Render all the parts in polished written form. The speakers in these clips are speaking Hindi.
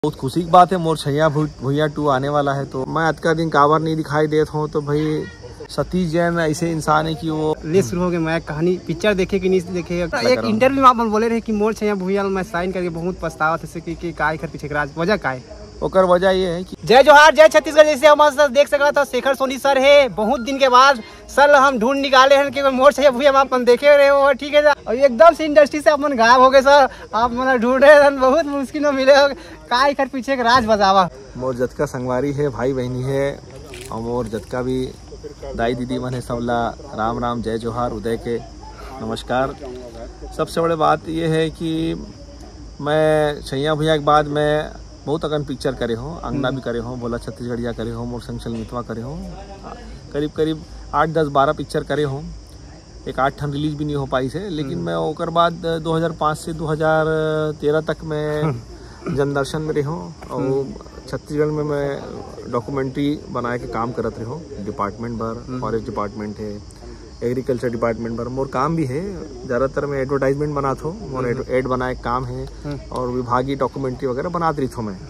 बहुत खुशी की बात है। मोर छैया भुइयां 2 आने वाला है, तो मैं आज का दिन काबर नहीं दिखाई देता हूँ। तो भाई सतीश जैन ऐसे इंसान है कि वो ले शुरू हो गए। मैं कहानी पिक्चर देखे कि नहीं देखे, एक इंटरव्यू में आप बोले रहे कि मोर छैया भुइयां मैं साइन करके बहुत पछतावा थे कि काय कर पीछे राज वजह का है। ओकर वजह ये है कि जय जोहार जय छत्तीसगढ़। जैसे हमारे साथ देख सकते था शेखर सोनी सर है, बहुत दिन के बाद सर हम ढूंढ निकाले हैं कि मोर छैया भुइयां आप देखे रहे हो, ठीक है। और एकदम से इंडस्ट्री से अपन गायब हो गए सर, आप मतलब ढूंढे बहुत मुश्किल में मिले हो, काय कर पीछे का राज बतावा। मोर जतका संगवारी है, भाई बहनी है, और मोर जतका भी दाई दीदी मन है, सबला राम राम जय जोहार उदय के नमस्कार। सबसे बड़ी बात ये है कि मैं छैया भुइयां के बाद मैं बहुत अगन पिक्चर करे हो, अंगना भी करे हो, बोला छत्तीसगढ़िया करे हो, मोर संग चलमितवा करे हो, करीब 8-10-12 पिक्चर करे हो। एक 8 ठन रिलीज भी नहीं हो पाई से, लेकिन मैं ओकर बाद 2005 से 2013 तक मैं जनदर्शन में रहो और छत्तीसगढ़ में मैं डॉक्यूमेंट्री बनाए के काम करत रहो। डिपार्टमेंट भर फॉरेस्ट डिपार्टमेंट है, एग्रीकल्चर डिपार्टमेंट पर मोर काम भी है। ज़्यादातर मैं एडवर्टाइजमेंट बनाता हूँ, मोर एड बनाए काम है, और विभागीय डॉक्यूमेंट्री वगैरह बनाती रही हूँ मैं।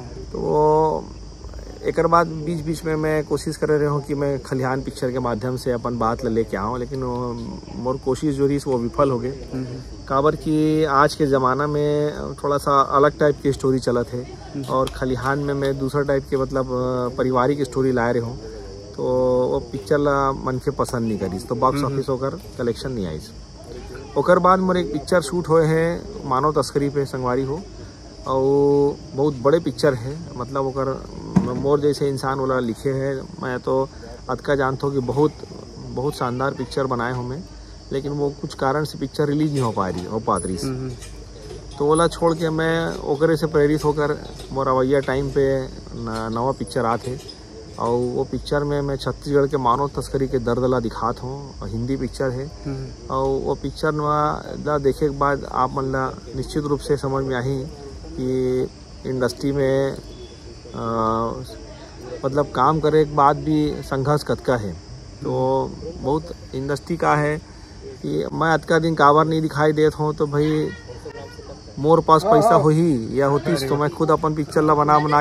तो एक बाद बीच में मैं कोशिश कर रहा हूँ कि मैं खलिहान पिक्चर के माध्यम से अपन बात लेके आऊँ, लेकिन मोर कोशिश जो रही वो विफल हो गए। काबर कि आज के ज़माना में थोड़ा सा अलग टाइप की स्टोरी चलत है, और खलिहान में मैं दूसरा टाइप के मतलब पारिवारिक स्टोरी लाए रहे हूँ। तो वो पिक्चर ला मन के पसंद नहीं करी, तो बॉक्स ऑफिस होकर कलेक्शन नहीं आई। ओकर बाद मोर एक पिक्चर शूट होए हैं मानव तस्करी पे संगवारी हो, और बहुत बड़े पिक्चर है। मतलब ओकर मोर जैसे इंसान वाला लिखे है। मैं तो अतका जानता हूँ कि बहुत शानदार पिक्चर बनाए हूँ मैं, लेकिन वो कुछ कारण से पिक्चर रिलीज नहीं हो पात रही। तो ओला छोड़ के मैं ओकरे से प्रेरित होकर मोर अवैया टाइम पे नवा पिक्चर आते, और वो पिक्चर में मैं छत्तीसगढ़ के मानव तस्करी के दर्द ला दिखात हूँ। हिंदी पिक्चर है, और वो पिक्चर ला देखे के बाद आप मन ला निश्चित रूप से समझ में आई कि इंडस्ट्री में मतलब काम करे के बाद भी संघर्ष कतका है। तो बहुत इंडस्ट्री का है कि मैं आज का दिन काबर नहीं दिखाई देता हूँ। तो भाई मोर पास पैसा हो ही या होती तो मैं खुद अपन पिक्चर ला बना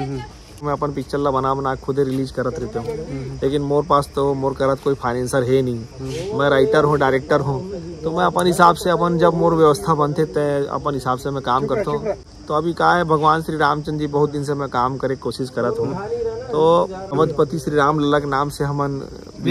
के खुद रिलीज करत रहते हूँ, लेकिन मोर पास तो मोर करत कोई फाइनेंसर है नहीं। मैं राइटर हूँ, डायरेक्टर हूँ, तो मैं अपन हिसाब से अपन जब मोर व्यवस्था बनते तय अपन हिसाब से मैं काम करता हूँ। तो अभी का है, भगवान श्री रामचंद्र जी बहुत दिन से मैं काम करे कोशिश करत हूँ। तो अवधपति श्री राम लल्ला के नाम से हमन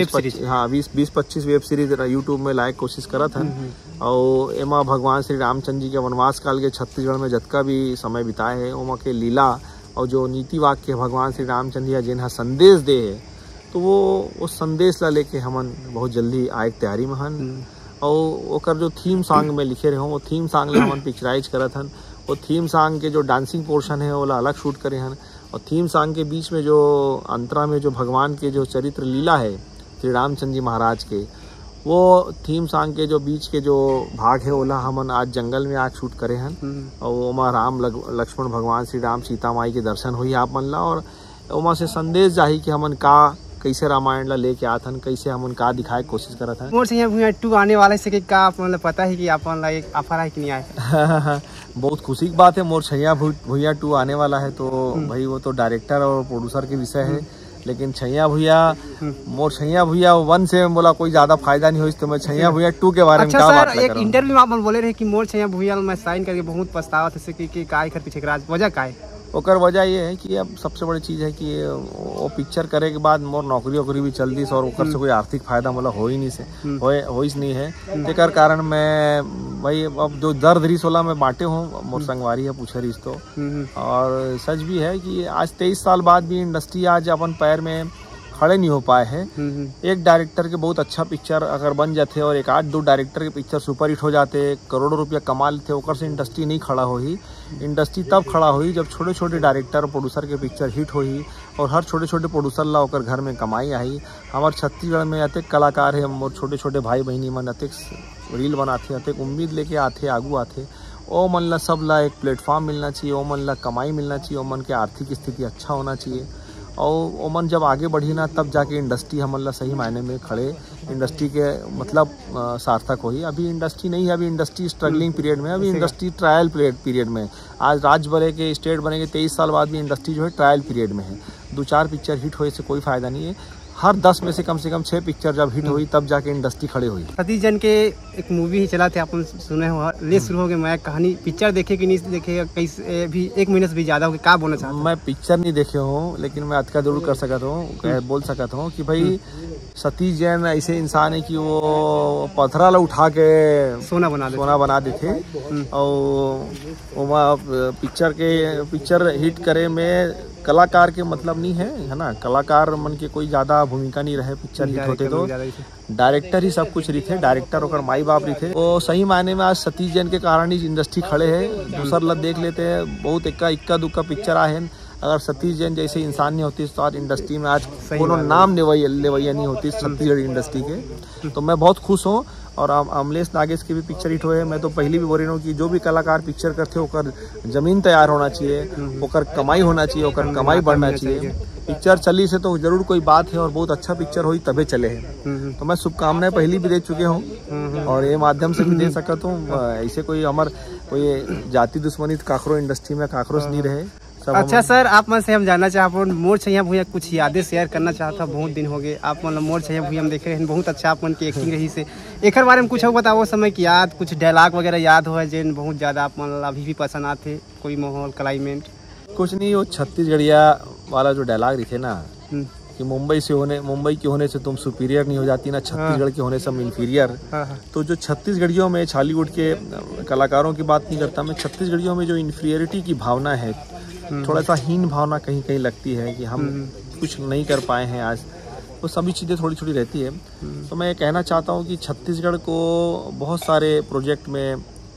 20-25 वेब सीरीज यूट्यूब में लाए कोशिश करत हैं, और एमा भगवान श्री रामचंद्र जी के वनवास काल के छत्तीसगढ़ में जतका भी समय बिताए है, ओमा के लीला और जो नीति वाक्य भगवान श्री रामचंद्र या जिन्हा संदेश दे है, तो वो उस संदेश ला लेके हमन बहुत जल्दी आए तैयारी में हन। और ओकर जो थीम सॉन्ग में लिखे रहे हो, वो थीम सॉन्ग ला हमन पिक्चराइज करत हन। वो थीम सॉन्ग के जो डांसिंग पोर्शन है वो अलग शूट करे हन, और थीम सॉन्ग के बीच में जो अंतरा में जो भगवान के जो चरित्र लीला है श्री रामचंद्र जी महाराज के, वो थीम सॉन्ग के जो बीच के जो भाग है ओला हमन आज जंगल में आज शूट करे हन। और ओमा राम लक्ष्मण भगवान श्री राम सीता माई के दर्शन हुई आप मन ला, और ओमा से संदेश जाही कि हमन का कैसे रामायण ला लेके आथन, कैसे हमन का दिखाए कोशिश करत हन। मोर छैया भुइयां 2 आने वाले से का आप मतलब पता है कि अपन ला एक ऑफर है कि नहीं आए? बहुत खुशी की बात है। मोर छैया भुइयां 2 आने वाला है, तो भाई वो तो डायरेक्टर और प्रोड्यूसर के विषय है, लेकिन छैया भुइयां 1 से बोला कोई ज्यादा फायदा नहीं हो, तो मैं छैया भुइयां 2 के बारे में क्या बात कर रहा हूं। एक इंटरव्यू में आप बोले रहे कि मोर छैया भुइयां मैं साइन करके बहुत पछतावा थे कि काय कर पीछे राज वजह का है। ओकर वजह ये है कि अब सबसे बड़ी चीज़ है कि वो पिक्चर करे के बाद मोर नौकरी भी चल दी, और ओकर से कोई आर्थिक फायदा मतलब हो ही नहीं है। तेकर कारण मैं भाई अब जो दर्द रही सोला मैं बांटे हूँ, मोर संगवारी है पूछे रही तो। और सच भी है कि आज 23 साल बाद भी इंडस्ट्री आज अपन पैर में खड़े नहीं हो पाए हैं। एक डायरेक्टर के बहुत अच्छा पिक्चर अगर बन जाते और 1-2 डायरेक्टर के पिक्चर सुपर हिट हो जाते, करोड़ों रुपया कमा लेते, ओकर से इंडस्ट्री नहीं खड़ा होही। इंडस्ट्री तब खड़ा हुई जब छोटे छोटे डायरेक्टर और प्रोड्यूसर के पिक्चर हिट होही, और हर छोटे छोटे प्रोड्यूसर ला ओकर घर में कमाई आई। हमारे छत्तीसगढ़ में अतेक कलाकार है, और छोटे छोटे भाई बहनी मन अतेक रील बनाते, अतेक उम्मीद लेके आते, आगू आते। ओ मन ला सब ला एक प्लेटफॉर्म मिलना चाहिए, ओ मन ला कमाई मिलना चाहिए, ओ मन के आर्थिक स्थिति अच्छा होना चाहिए। और ओमन जब आगे बढ़ी ना तब जाके इंडस्ट्री हमला सही मायने में खड़े इंडस्ट्री के मतलब सार्थक हुई। अभी इंडस्ट्री नहीं है, अभी इंडस्ट्री स्ट्रगलिंग पीरियड में, अभी इंडस्ट्री ट्रायल पीरियड में। आज राज्य बने के स्टेट बनेंगे 23 साल बाद भी इंडस्ट्री जो है ट्रायल पीरियड में है। 2-4 पिक्चर हिट होए से कोई फायदा नहीं है। हर 10 में से कम 6 पिक्चर जब हिट हुई तब जाके इंडस्ट्री खड़े हुई। सतीश जैन के एक मूवी ही चला थे, अपन सुने हो ले शुरू हो गए। मैं कहानी पिक्चर देखे कि नहीं देखे, कैसे भी 1 महीने से भी ज्यादा हो गया, क्या बोलना चाहता हूँ? मैं पिक्चर नहीं देखे हूँ, लेकिन मैं अतका जरूर कर सकता हूँ, बोल सकता हूँ कि भाई सतीश जैन ऐसे इंसान है कि वो पत्थरा उठा के सोना बना देते। और पिक्चर हिट करे में कलाकार के मतलब नहीं है ना। कलाकार मन के कोई ज्यादा भूमिका नहीं रहे पिक्चर हिट होते तो डायरेक्टर ही सब कुछ रही थे। डायरेक्टर और माई बाप रही थे। तो सही मायने में आज सतीश जैन के कारण ही इंडस्ट्री खड़े है। दूसर लत देख लेते हैं, बहुत इक्का दुक्का पिक्चर आए हैं। अगर सतीश जैन जैसे इंसान नहीं होती तो आज इंडस्ट्री में आज कोनो नाम लेवैया नहीं होती छत्तीसगढ़ इंडस्ट्री के। तो मैं बहुत खुश हूँ। और अमलेश नागेश की भी पिक्चर हिट हुए। मैं तो पहले भी बोल रही हूँ कि जो भी कलाकार पिक्चर करते ओकर जमीन तैयार होना चाहिए, ओकर कमाई होना चाहिए, ओकर कमाई बढ़ना चाहिए। पिक्चर चली से तो जरूर कोई बात है और बहुत अच्छा पिक्चर हुई तबे चले हैं। तो मैं शुभकामनाएं पहले भी दे चुके हूँ और ये माध्यम से भी दे सकता हूँ। ऐसे कोई जाति दुश्मनी काकरो इंडस्ट्री में काकरो नहीं रहे। अच्छा सर, आप मन से हम जानना चाहते मोर छैया भूया कुछ यादें शेयर करना चाहता। बहुत दिन हो गए आप मतलब मोर छैया भूया हम देखे हैं, बहुत अच्छा आप मन की एक्टिंग रही से। एक बारे में कुछ बताओ समय की याद, कुछ डायलॉग वगैरह याद हो जिन बहुत ज़्यादा आप मन अभी भी पसंद आते? कोई माहौल क्लाइमेट कुछ नहीं, वो छत्तीसगढ़िया वाला जो डायलॉग रही थे ना कि मुंबई के होने से तुम सुपीरियर नहीं हो जाती ना, छत्तीसगढ़ के होने से हम इंफीरियर। तो जो छत्तीसगढ़ियों में बॉलीवुड के कलाकारों की बात नहीं करता मैं, छत्तीसगढ़ियों में जो इंफीरियरिटी की भावना है, थोड़ा सा हीन भावना कहीं कहीं लगती है कि हम कुछ नहीं कर पाए हैं आज, वो सभी चीज़ें थोड़ी थोड़ी रहती है। तो मैं ये कहना चाहता हूँ कि छत्तीसगढ़ को बहुत सारे प्रोजेक्ट में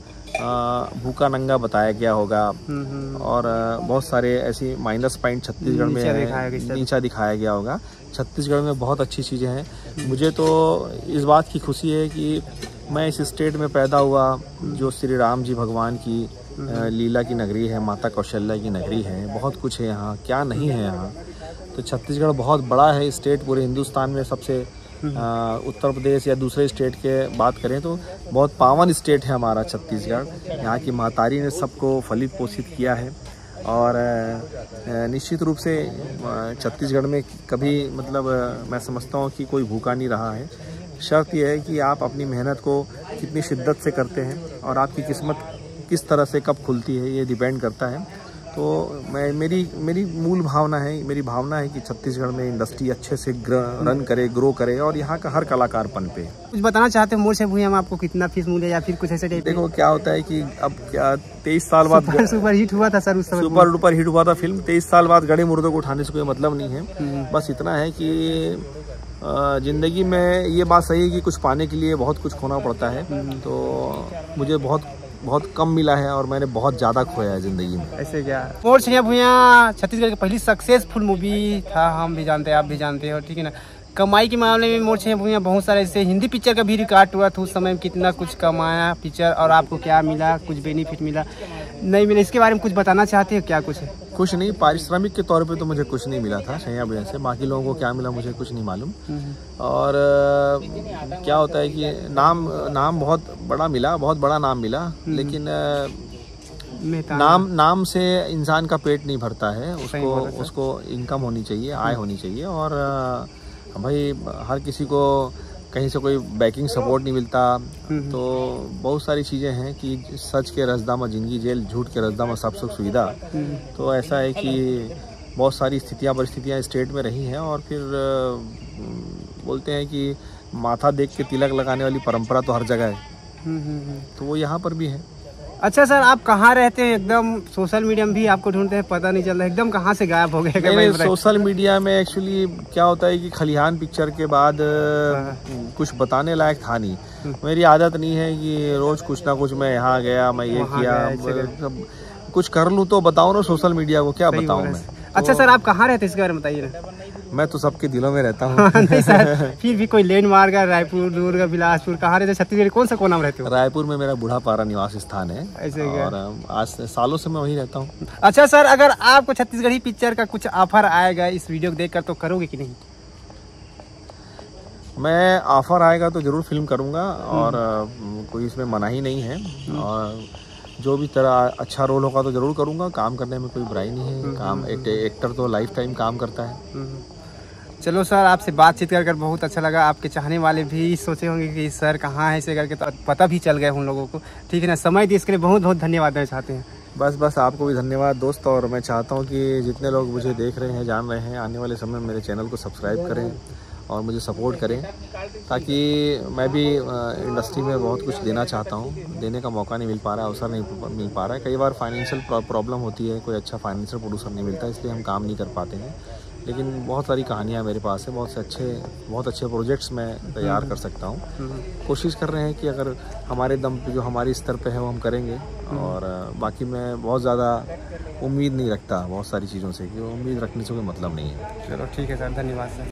भूखा नंगा बताया गया होगा और बहुत सारे ऐसी माइनस पॉइंट छत्तीसगढ़ में नीचा दिखाया गया होगा। छत्तीसगढ़ में बहुत अच्छी चीज़ें हैं। मुझे तो इस बात की खुशी है कि मैं इस स्टेट में पैदा हुआ जो श्री राम जी भगवान की लीला की नगरी है, माता कौशल्या की नगरी है। बहुत कुछ है यहाँ, क्या नहीं है यहाँ। तो छत्तीसगढ़ बहुत बड़ा है स्टेट, पूरे हिंदुस्तान में सबसे उत्तर प्रदेश या दूसरे स्टेट के बात करें तो बहुत पावन स्टेट है हमारा छत्तीसगढ़। यहाँ की मातारी ने सबको फलित पोषित किया है और निश्चित रूप से छत्तीसगढ़ में कभी मतलब मैं समझता हूँ कि कोई भूखा नहीं रहा है। शर्त यह है कि आप अपनी मेहनत को कितनी शिद्दत से करते हैं और आपकी किस्मत किस तरह से कब खुलती है ये डिपेंड करता है। तो मेरी मूल भावना है कि छत्तीसगढ़ में इंडस्ट्री अच्छे से रन करे, ग्रो करे और यहाँ का हर कलाकार पनपे। कुछ बताना चाहते हैं मोर से भूया में आपको कितना फीस मिले या फिर कुछ ऐसे? देखो क्या होता है कि अब क्या 23 साल बाद सुपर हिट हुआ था सर, उस समय सुपर डुपर हिट हुआ था फिल्म। 23 साल बाद गड़े मुर्दों को उठाने से कोई मतलब नहीं है। बस इतना है कि जिंदगी में ये बात सही है कि कुछ पाने के लिए बहुत कुछ खोना पड़ता है। तो मुझे बहुत कम मिला है और मैंने बहुत ज़्यादा खोया है ज़िंदगी में। ऐसे क्या? मोर छैया भूया छत्तीसगढ़ की पहली सक्सेसफुल मूवी था, हम भी जानते हैं, आप भी जानते हो, ठीक है ना। कमाई के मामले में मोर छैया भूया बहुत सारे ऐसे हिंदी पिक्चर का भी रिकॉर्ड हुआ था उस समय में, कितना कुछ कमाया पिक्चर और आपको क्या मिला, कुछ बेनिफिट मिला नहीं मिला, इसके बारे में कुछ बताना चाहते हो क्या? कुछ नहीं, पारिश्रमिक के तौर पे तो मुझे कुछ नहीं मिला था छैया भूया से। बाकी लोगों को क्या मिला मुझे कुछ नहीं मालूम। और क्या होता है कि नाम बहुत बड़ा मिला, बहुत बड़ा नाम मिला, लेकिन नाम से इंसान का पेट नहीं भरता है। उसको इनकम होनी चाहिए, आय होनी चाहिए। और भाई हर किसी को कहीं से कोई बैकिंग सपोर्ट नहीं मिलता। तो बहुत सारी चीज़ें हैं कि सच के रसदामा जिंदगी जेल, झूठ के रसदामा सब सुख सुविधा। तो ऐसा है कि बहुत सारी परिस्थितियाँ स्टेट में रही हैं और फिर बोलते हैं कि माथा देख के तिलक लगाने वाली परंपरा तो हर जगह है, तो वो यहाँ पर भी है। अच्छा सर, आप कहाँ रहते हैं? एकदम सोशल मीडिया में भी आपको ढूंढते हैं, पता नहीं चल रहा, एकदम कहाँ से गायब हो गए? सोशल मीडिया में एक्चुअली क्या होता है कि खलिहान पिक्चर के बाद कुछ बताने लायक था नहीं। मेरी आदत नहीं है कि रोज कुछ ना कुछ मैं यहाँ गया, मैं ये किया, कुछ कर लूँ तो बताओ ना सोशल मीडिया को, क्या बताऊँ मैं। अच्छा सर, आप कहाँ रहते हैं इसके बारे में बताइए ना। मैं तो सबके दिलों में रहता हूँ। नहीं सर, फिर भी कोई लैंडमार्क है, रायपुर, दुर्ग, बिलासपुर, कहाँ रहते? छत्तीसगढ़ कौन सा कोना में रहते हो? रायपुर में मेरा बूढ़ापारा निवास स्थान है। ऐसे क्या? और आज से सालों से मैं वहीं रहता हूँ। अच्छा सर, अगर आपको छत्तीसगढ़ी पिक्चर का कुछ ऑफर आएगा इस वीडियो को देखकर तो करोगे कि नहीं? मैं ऑफर आएगा तो जरूर फिल्म करूँगा और कोई इसमें मना ही नहीं है। और जो भी तरह अच्छा रोल होगा तो जरूर करूँगा। काम करने में कोई बुराई नहीं है। काम एक्टर तो लाइफ टाइम काम करता है। चलो सर, आपसे बातचीत कर कर बहुत अच्छा लगा। आपके चाहने वाले भी सोचे होंगे कि सर कहाँ है, ऐसे करके तो पता भी चल गया उन लोगों को। ठीक है ना, समय दिए इसके लिए बहुत बहुत धन्यवाद देना चाहते हैं। बस आपको भी धन्यवाद दोस्त। और मैं चाहता हूँ कि जितने लोग मुझे देख रहे हैं, जान रहे हैं, आने वाले समय में मेरे चैनल को सब्सक्राइब करें और मुझे सपोर्ट करें, ताकि मैं भी इंडस्ट्री में बहुत कुछ देना चाहता हूँ। देने का मौका नहीं मिल पा रहा है, अवसर नहीं मिल पा रहा है। कई बार फाइनेंशियल प्रॉब्लम होती है, कोई अच्छा फाइनेंशियल प्रोड्यूसर नहीं मिलता, इसलिए हम काम नहीं कर पाते हैं। लेकिन बहुत सारी कहानियाँ मेरे पास है, बहुत अच्छे प्रोजेक्ट्स मैं तैयार कर सकता हूँ। कोशिश कर रहे हैं कि अगर हमारे दम पे, जो हमारी स्तर पे है, वो हम करेंगे। और बाकी मैं बहुत ज़्यादा उम्मीद नहीं रखता बहुत सारी चीज़ों से, कि उम्मीद रखने से कोई मतलब नहीं है। चलो ठीक है सर, धन्यवाद सर।